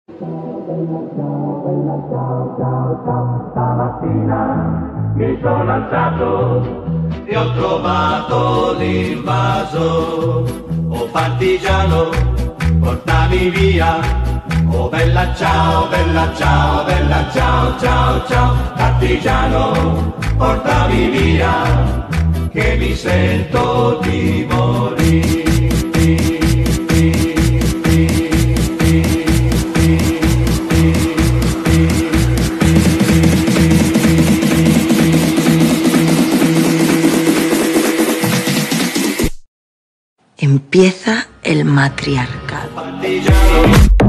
Stamattina mi sono alzato e ho trovato l'invaso. Oh partigiano, portami via. Oh bella ciao, bella ciao, bella ciao, ciao, ciao. Partigiano, portami via, che mi sento di morire. Empieza el matriarcado. Partigiano.